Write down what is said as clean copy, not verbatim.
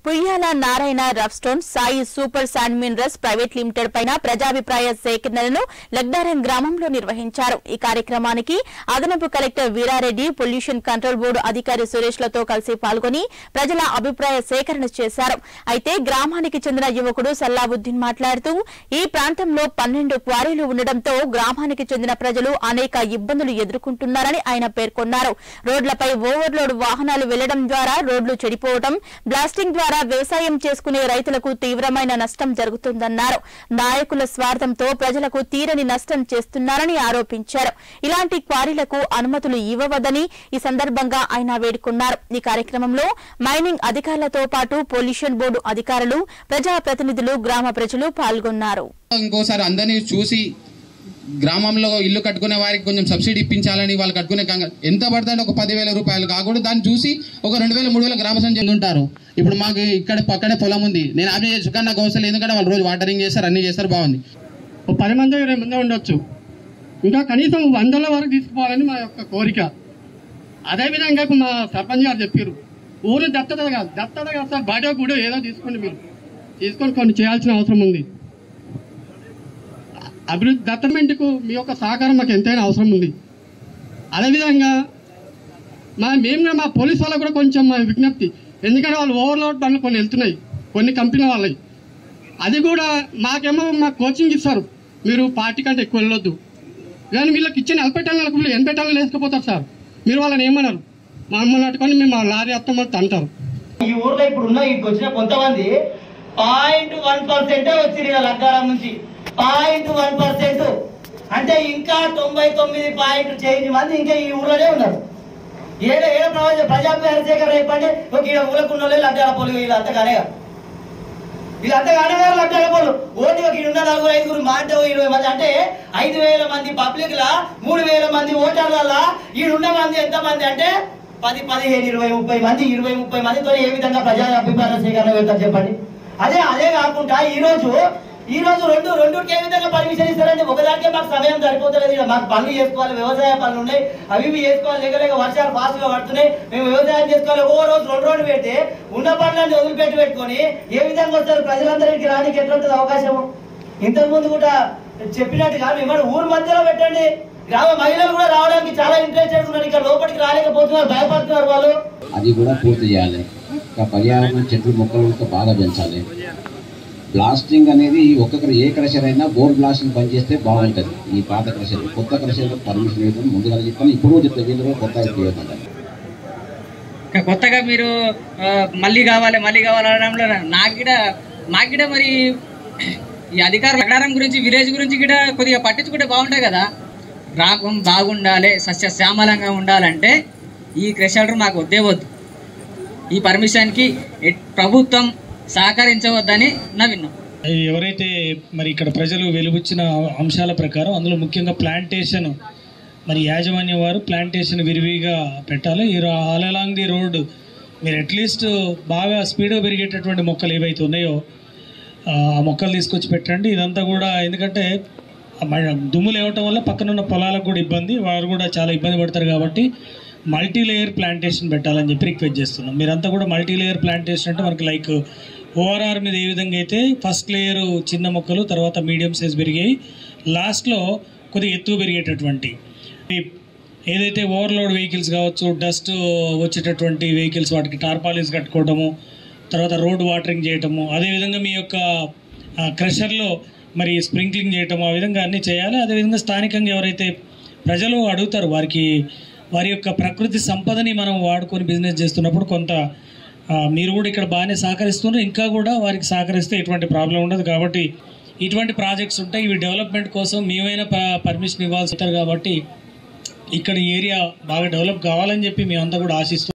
పుయ్యాల Narayana rough stone Sai super sand minerals private limited పైన ప్రజాభిప్రాయ సేకరణను లగ్దారం గ్రామంలో నిర్వహించారు। ఈ కార్యక్రమానికి అదనపు collector Veera Reddy, pollution control board అధికారి సురేష్లతో కలిసి పాల్గొని ప్రజల అభిప్రాయ సేకరణ చేశారు। అయితే గ్రామానికి చెందిన యువకుడు సల్లావుద్దీన్ మాట్లాడుతూ ఈ ప్రాంతంలో 12 క్వారీలు ఉండడంతో గ్రామానికి చెందిన ప్రజలు అనేక ఇబ్బందులు ఎదుర్కొంటున్నారని ఆయన పేర్కొన్నారు। రోడ్లపై ఓవర్లోడ్ వాహనాలు వెళ్లడం ద్వారా రోడ్లు చెడిపోవడం, బ్లాస్టింగ్ ద్వారా వ్యవసాయం చేసుకునే రైతులకు తీవ్రమైన నష్టం జరుగుతుందన్నారు। నాయకుల స్వార్థంతో ప్రజలకు తీరని నష్టం చేస్తున్నారని ఆరోపించారు। ఇలాంటి క్వారీలకు అనుమతులు ఇవ్వవద్దని ఈ సందర్భంగా ఆయన వేడుకున్నారు। ఈ కార్యక్రమంలో మైనింగ్ అధికారులతో పాటు పొల్యూషన్ బోర్డు అధికారులు, ప్రజాప్రతినిధులు, గ్రామ ప్రజలు పాల్గొన్నారు। ఇంకోసారి అందరినీ చూసి గ్రామంలో ఇల్లు కట్టుకునే వారికి కొంచెం సబ్సిడీ ఇప్పించాలని, వాళ్ళు కట్టుకునే ఎంత పడుతుందో ఒక 10,000 రూపాయలు కాకుండా దాన్ని చూసి ఒక 2,000 3,000 గ్రామ సంఖ్య ఉంటారు। ఇప్పుడు మాకు ఇక్కడ పక్కనే పొలం ఉంది, నేను ఆపి చేయొచ్చు కానీ నాకు అవసరం, ఎందుకంటే వాళ్ళు రోజు వాటరింగ్ చేస్తారు, అన్ని చేస్తారు, బాగుంది। 10 మంది 20 మంది ఉండొచ్చు, ఇంకా కనీసం 100ల వరకు తీసుకోవాలని మా యొక్క కోరిక। అదేవిధంగా మా సర్పంచ్ గారు చెప్పారు, ఊరు దత్తత కాదు సార్, బాడీ కూడా ఏదో తీసుకోండి, మీరు తీసుకొని కొన్ని చేయాల్సిన అవసరం ఉంది। అభివృద్ధి డెవలప్మెంట్కు మీ యొక్క సహకారం మాకు ఎంతైనా అవసరం ఉంది। అదేవిధంగా మేము మా పోలీస్ వాళ్ళకు కూడా కొంచెం విజ్ఞప్తి, ఎందుకంటే వాళ్ళు ఓవర్లోడ్ బండ్లు కొన్ని వెళ్తున్నాయి, కొన్ని కంపెనీ వాళ్ళవి, అది కూడా మాకేమో మాకు కోచింగ్ ఇస్తారు, మీరు పార్టీ కంటే ఎక్కువ వెళ్ళొద్దు, కానీ వీళ్ళకి ఇచ్చిన 40 టన్నులకు 80 టన్నులు వేసుకుపోతారు సార్, మీరు వాళ్ళని ఏమన్నారు, మమ్మల్ని అట్టుకొని మేము లారీ అత్తమని అంటారు। ఈ ఊర్లో ఇప్పుడు ఉన్న ఇక్కడికి వచ్చిన కొంతమంది 0.1% వచ్చింది లగ్గారం నుంచి, 0.1%, అంటే ఇంకా 99 మంది ఇంకా ఈ ఊర్లోనే ఉన్నారు। ఏదో ప్రజాభిప్రాయ సేకరణ చెప్పండి, ఒక ఊళ్ళకు ఉన్న వాళ్ళు లగ్గాల పోలు, వీళ్ళంతా కానే లగ్గాల పోలు ఓటు ఒక 4-5 మాట 20 మంది, అంటే 5,000 మంది పబ్లిక్ లా 3,000 మంది ఓటర్ల ఈడున్న మంది ఎంతమంది అంటే 10, 15, 20, 30 మంది, 20, 30 మందితో ఏ విధంగా ప్రజా అభిప్రాయ సేకరణ వెళ్తారు చెప్పండి। అదే కాకుండా ఈ రోజు రెండుకి ఏ విధంగా పర్మిషన్ ఇస్తారంటే, ఒకదానికే మాకు సమయం సరిపోతలేదు, మాకు పనులు చేసుకోవాలి, వ్యవసాయ పనులు ఉన్నాయి, అవి చేసుకోవాలి, లేక వర్షాలు ఫాస్ట్ గా పడుతున్నాయి, మేము వ్యవసాయం చేసుకోవాలి, ఓ రోజు 2 రోజులు పెడితే ఉన్న పనులన్నీ వదిలిపెట్టుకొని ఏ విధంగా వస్తారు ప్రజలందరికీ రానికి ఎట్లా ఉంటుంది అవకాశము? ఇంతకుముందు కూడా చెప్పినట్టుగా మిమ్మల్ని ఊరు మధ్యలో పెట్టండి, గ్రామ మహిళలు కూడా రావడానికి చాలా ఇంట్రెస్టెడ్ ఉన్నారు, ఇక్కడ లోపలికి రాలేకపోతున్నారు, భయపడుతున్నారు వాళ్ళు, అది కూడా పూర్తి చేయాలి। ఇంకా పర్యావరణ చెట్లు మొక్కలు బాగా పెంచాలి। బ్లాస్టింగ్ అనేది ఒక్కొక్కరు ఏ క్రషర్ అయినా బోర్ బ్లాస్టింగ్ పనిచేస్తే బాగుంటుంది। ఈ పాత క్రషర్, కొత్త క్రషర్లకు పర్మిషన్ ఇవ్వడం ముందుగా చెప్తాను, ఇప్పుడు చెప్తాను, వీళ్ళు కూడా కొత్తగా చేయొద్దండి। కొత్తగా మీరు మళ్ళీ కావాలి అనడంలో మాకు కూడా మరి ఈ అధికారుల ప్రకారం గురించి, విలేజ్ గురించి కూడా కొద్దిగా పట్టించుకుంటే బాగుంటాయి కదా। గ్రామం బాగుండాలి, సస్యశ్యామలంగా ఉండాలంటే ఈ క్రషర్ మాకు వద్దు, ఈ పర్మిషన్కి ప్రభుత్వం సహకరించవద్దని నా విన్నాం। ఎవరైతే మరి ఇక్కడ ప్రజలు వెలుబుచ్చిన అంశాల ప్రకారం అందులో ముఖ్యంగా ప్లాంటేషన్, మరి యాజమాన్యం వారు ప్లాంటేషన్ విరివిగా పెట్టాలి। ఈ ఆల్ అలాంగ్ ది రోడ్ మీరు అట్లీస్ట్ బాగా స్పీడ్గా పెరిగేటటువంటి మొక్కలు ఏవైతే ఉన్నాయో ఆ మొక్కలు తీసుకొచ్చి పెట్టండి। ఇదంతా కూడా ఎందుకంటే దుమ్ము లేవటం వల్ల పక్కనున్న పొలాలకు కూడా ఇబ్బంది, వారు కూడా చాలా ఇబ్బంది పడతారు, కాబట్టి మల్టీ లేయర్ ప్లాంటేషన్ పెట్టాలని చెప్పి రిక్వెస్ట్ చేస్తున్నాం। మీరంతా కూడా మల్టీ లేయర్ ప్లాంటేషన్ అంటే మనకి లైక్ ఓఆర్ఆర్ మీద ఏ విధంగా అయితే ఫస్ట్ లేయర్ చిన్న మొక్కలు, తర్వాత మీడియం సైజ్ పెరిగాయి, లాస్ట్లో కొద్దిగా ఎత్తు పెరిగేటటువంటి ఏదైతే ఓవర్లోడ్ వెహికల్స్ కావచ్చు, డస్ట్ వచ్చేటటువంటి వెహికల్స్ వాటికి టార్పాలిన్స్ కట్టుకోవడము, తర్వాత రోడ్ వాటరింగ్ చేయటము, అదేవిధంగా మీ యొక్క క్రషర్లో మరి స్ప్రింక్లింగ్ చేయటము, ఆ విధంగా అన్నీ చేయాలి। అదేవిధంగా స్థానికంగా ఎవరైతే ప్రజలు అడుగుతారు వారి యొక్క ప్రకృతి సంపదని మనం వాడుకొని బిజినెస్ చేస్తున్నప్పుడు కొంత మీరు కూడా ఇక్కడ బాగానే సహకరిస్తున్నారు, ఇంకా కూడా వారికి సహకరిస్తే ఎటువంటి ప్రాబ్లం ఉండదు। కాబట్టి ఇటువంటి ప్రాజెక్ట్స్ ఉంటాయి, ఇవి డెవలప్మెంట్ కోసం మేమైనా పర్మిషన్ ఇవ్వాల్సి ఉంటుంది, కాబట్టి ఇక్కడ ఏరియా బాగా డెవలప్ కావాలని చెప్పి మేమంతా కూడా ఆశిస్తున్నాం।